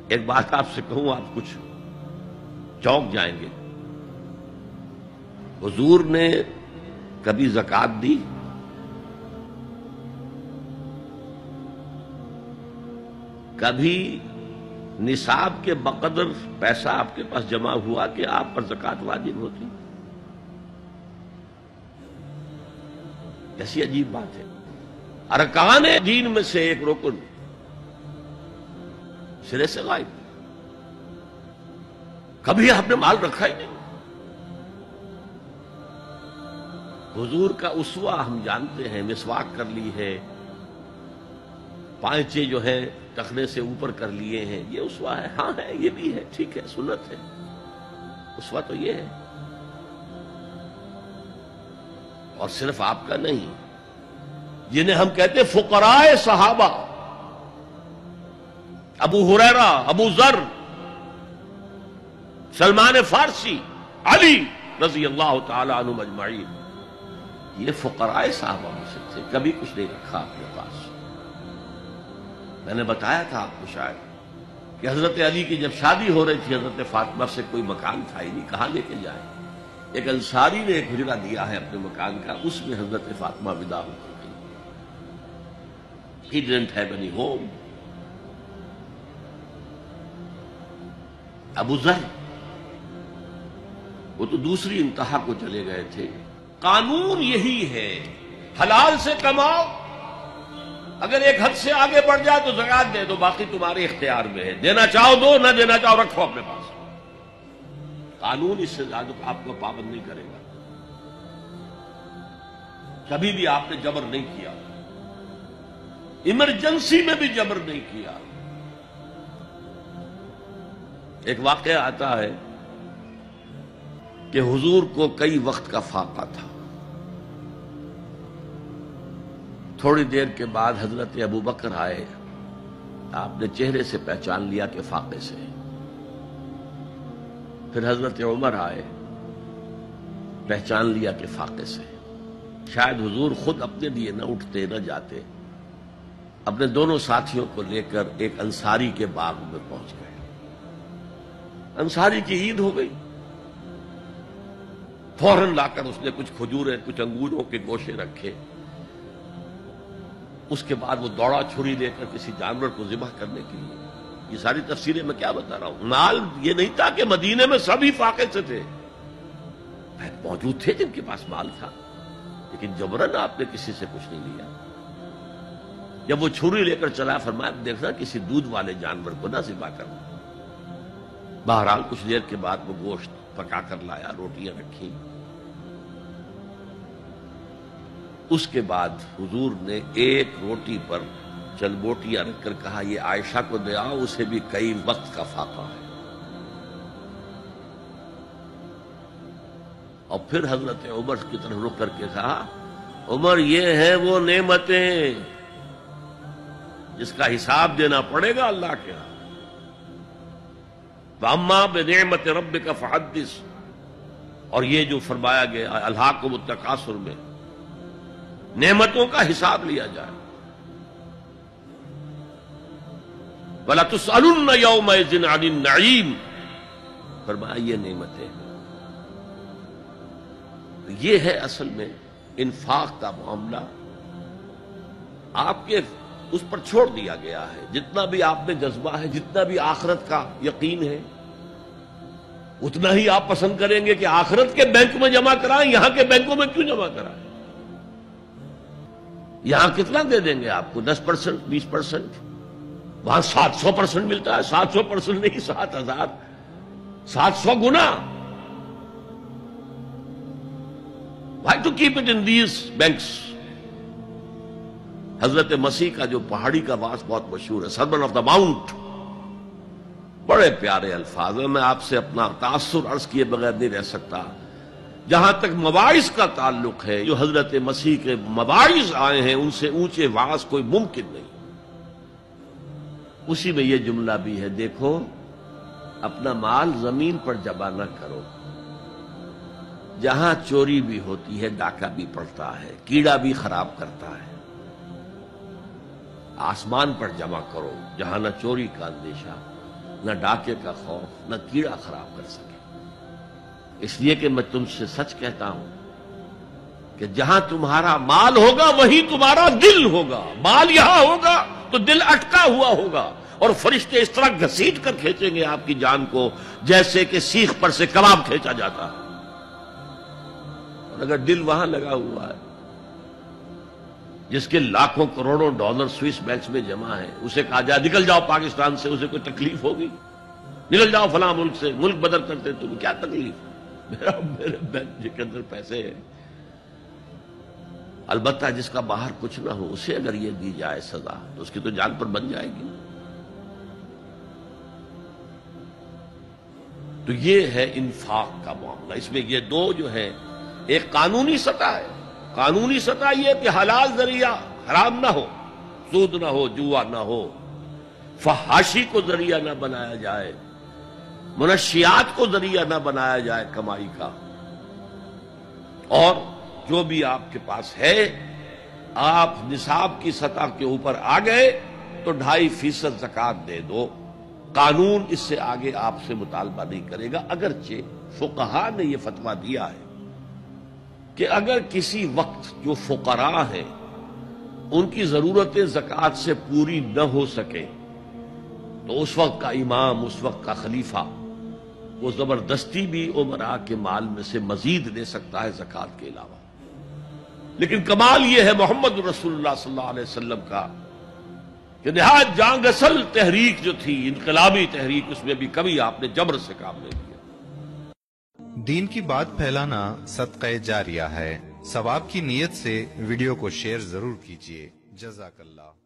ایک بات آپ سے کہوں، آپ کچھ چونک جائیں گے. حضور نے کبھی زکوٰۃ دی؟ کبھی نصاب کے بقدر پیسہ آپ کے پاس جمع ہوا کہ آپ پر زکوٰۃ واجب ہوتی؟ ایسی عجیب بات ہے. ارکان دین میں سے ایک رکن سرے سے غائب. کبھی آپ نے مال رکھا ہی نہیں. حضور کا اسوہ ہم جانتے ہیں، مسواک کر لی ہے، پائچے جو ہیں ٹخنے سے اوپر کر لیے ہیں، یہ اسوہ ہے. ہاں ہے، یہ بھی ہے، ٹھیک ہے، سنت ہے. اسوہ تو یہ ہے. اور صرف آپ کا نہیں، جنہیں ہم کہتے فقراء صحابہ، ابو ہریرہ، ابو ذر، سلمان فارسی، علی رضی اللہ تعالی عنہم اجمعین، یہ فقراء صحابہ میں سے تھے. کبھی کچھ نہیں رکھا اپنے پاس. میں نے بتایا تھا آپ کو شاید کہ حضرت علی کی جب شادی ہو رہی تھی حضرت فاطمہ سے، کوئی مکان تھا ہی نہیں، کہاں لے کے جائیں. ایک انصاری نے ایک حجرہ دیا ہے اپنے مکان کا، اس میں حضرت فاطمہ ودا ہو کر گئی. He didn't have any home. ابو ذر وہ تو دوسری انتہا کو چلے گئے تھے. قانون یہی ہے، حلال سے کماؤ، اگر ایک حد سے آگے بڑھ جائے تو زکوٰۃ دے دو، باقی تمہارے اختیار میں ہے. دینا چاہو دو، نہ دینا چاہو رکھو اپنے پاس. قانون اس سے زیادہ آپ کو پابند نہیں کرے گا. کبھی بھی آپ نے جبر نہیں کیا، ایمرجنسی میں بھی جبر نہیں کیا. ایک واقعہ آتا ہے کہ حضور کو کئی وقت کا فاقہ تھا. تھوڑی دیر کے بعد حضرت ابو بکر آئے. آپ نے چہرے سے پہچان لیا کہ فاقے سے. پھر حضرت عمر آئے، پہچان لیا کہ فاقے سے. شاید حضور خود اپنے لیے نہ اٹھتے نہ جاتے، اپنے دونوں ساتھیوں کو لے کر ایک انصاری کے باغ میں پہنچ گئے. انصاری کی عید ہو گئی. فوراً لا کر اس نے کچھ کھجوریں، کچھ انگوروں کے گوشے رکھے. اس کے بعد وہ دوڑا چھری لے کر کسی جانور کو ذبح کرنے کے لیے. یہ ساری تفسیریں میں کیا بتا رہا ہوں. مال یہ نہیں تھا کہ مدینے میں سبھی فاقے سے تھے، موجود تھے جن کے پاس مال تھا، لیکن جبرن آپ نے کسی سے کچھ نہیں لیا. جب وہ چھری لے کر چلا، فرمایا دیکھنا کسی دودھ والے جانور کو نہ ذبح کرنا. بہرحال کچھ دیر کے بعد وہ گوشت پکا کر لایا، روٹیاں رکھی. اس کے بعد حضور نے ایک روٹی پر چند بوٹیاں رکھ کر کہا یہ عائشہ کو دے آؤ، اسے بھی کئی وقت کا فاقہ ہے. اور پھر حضرت عمر کی طرف رخ کر کے کہا عمر یہ ہیں وہ نعمتیں جس کا حساب دینا پڑے گا اللہ کے ہاں. وَأَمَّا بِنِعْمَةِ رَبِّكَ فَحَدِّثْ. اور یہ جو فرمایا گیا الہاکم التکاثر میں، نعمتوں کا حساب لیا جائے. وَلَتُسْأَلُنَّ يَوْمَئِذٍ عَنِ النَّعِيمِ. فرمایا یہ نعمتیں ہیں. یہ ہے اصل میں انفاق کا معاملہ. آپ کے اس پر چھوڑ دیا گیا ہے. جتنا بھی آپ میں جذبہ ہے، جتنا بھی آخرت کا یقین ہے، اتنا ہی آپ پسند کریں گے کہ آخرت کے بینک میں جمع کرائیں، یہاں کے بینکوں میں کیوں جمع کرائیں. یہاں کتنا دے دیں گے آپ کو؟ 10%، 20%. وہاں 700% ملتا ہے. 700% نہیں، 7,000، 700 گنا. Why to keep it in these banks? حضرت مسیح کا جو پہاڑی کا واس بہت مشہور ہے، سرمن آف دا ماؤنٹ، بڑے پیارے الفاظ ہیں. میں آپ سے اپنا تاثر عرض کیے بغیر نہیں رہ سکتا. جہاں تک مواعظ کا تعلق ہے، جو حضرت مسیح کے مواعظ آئے ہیں ان سے اونچے واعظ کوئی ممکن نہیں. اسی میں یہ جملہ بھی ہے، دیکھو اپنا مال زمین پر جمع نہ کرو. جہاں چوری بھی ہوتی ہے ڈاکہ بھی پڑتا ہے، کیڑا بھی خراب کرتا ہے. آسمان پر جمع کرو جہاں نہ چوری کا اندیشہ نہ ڈاکے کا خوف، نہ کیڑا خراب کر سکے۔ اس لیے کہ میں تم سے سچ کہتا ہوں کہ جہاں تمہارا مال ہوگا وہیں تمہارا دل ہوگا۔ مال یہاں ہوگا تو دل اٹکا ہوا ہوگا، اور فرشتے اس طرح گھسیٹ کر کھینچیں گے آپ کی جان کو جیسے کہ سیخ پر سے کباب کھینچا جاتا ہے۔ اور اگر دل وہاں لگا ہوا ہے جس کے لاکھوں کروڑوں ڈالر سوئس بینکس میں جمع ہے، اسے کہا جائے نکل جاؤ پاکستان سے، اسے کوئی تکلیف ہوگی؟ نکل جاؤ فلاں ملک سے، ملک بدل کرتے تمہیں کیا تکلیف؟ میرے بینک کے اندر پیسے ہیں۔ البتہ جس کا باہر کچھ نہ ہو اسے اگر یہ دی جائے سزا تو اس کی تو جان پر بن جائے گی۔ تو یہ ہے انفاق کا معاملہ۔ اس میں یہ دو جو ہے، ایک قانونی سطح ہے، قانونی سطح یہ کہ حلال ذریعہ حرام نہ ہو، سود نہ ہو، جوا نہ ہو، فحاشی کو ذریعہ نہ بنایا جائے، منشیات کو ذریعہ نہ بنایا جائے کمائی کا، اور جو بھی آپ کے پاس ہے آپ نصاب کی سطح کے اوپر آ گئے تو 2.5% زکوٰۃ دے دو۔ قانون اس سے آگے آپ سے مطالبہ نہیں کرے گا، اگرچہ فقہاء نے یہ فتویٰ دیا ہے کہ اگر کسی وقت جو فقراء ہیں ان کی ضرورتیں زکوٰۃ سے پوری نہ ہو سکے تو اس وقت کا امام، اس وقت کا خلیفہ وہ زبردستی بھی امراء کے مال میں سے مزید دے سکتا ہے زکوٰۃ کے علاوہ۔ لیکن کمال یہ ہے محمد رسول اللہ صلی اللہ علیہ وسلم کا کہ نہایت جاں گسل تحریک جو تھی، انقلابی تحریک، اس میں بھی کبھی آپ نے جبر سے کام نہیں کیا۔ دین کی بات پھیلانا صدقہ جاریہ ہے۔ ثواب کی نیت سے ویڈیو کو شیئر ضرور کیجیے۔ جزاک اللہ۔